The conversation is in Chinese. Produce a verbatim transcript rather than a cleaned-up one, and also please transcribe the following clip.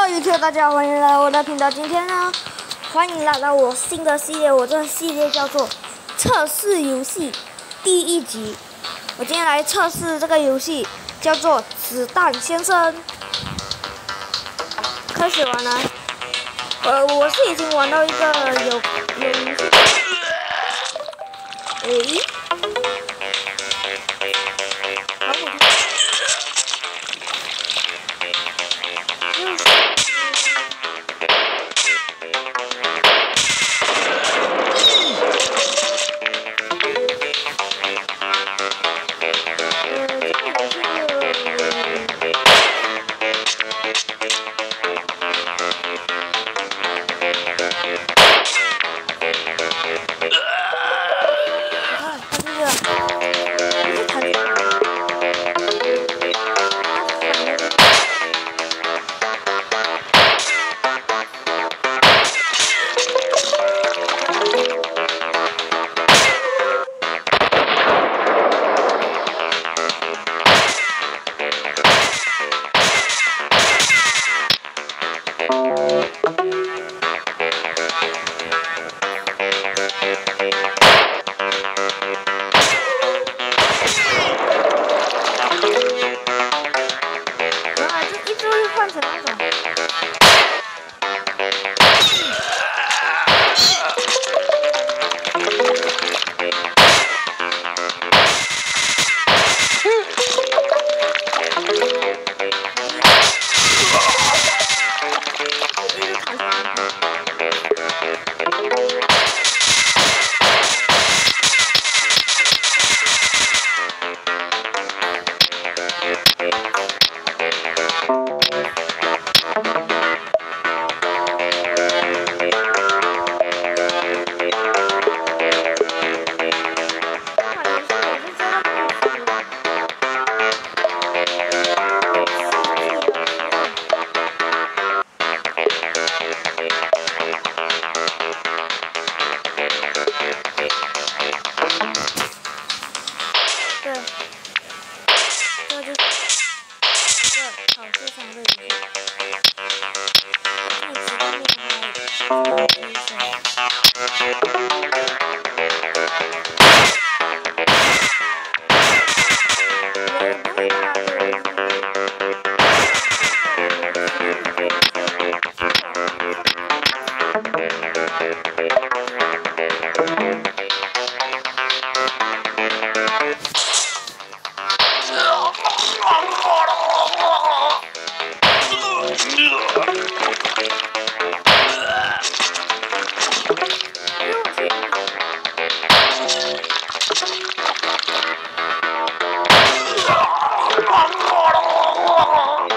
YouTube， 大家好，欢迎来到我的频道。今天呢，欢迎来到我新的系列，我这个系列叫做测试游戏第一集。我今天来测试这个游戏，叫做子弹先生。开始玩了，呃，我是已经玩到一个有有游戏，诶，好普通。 Oh,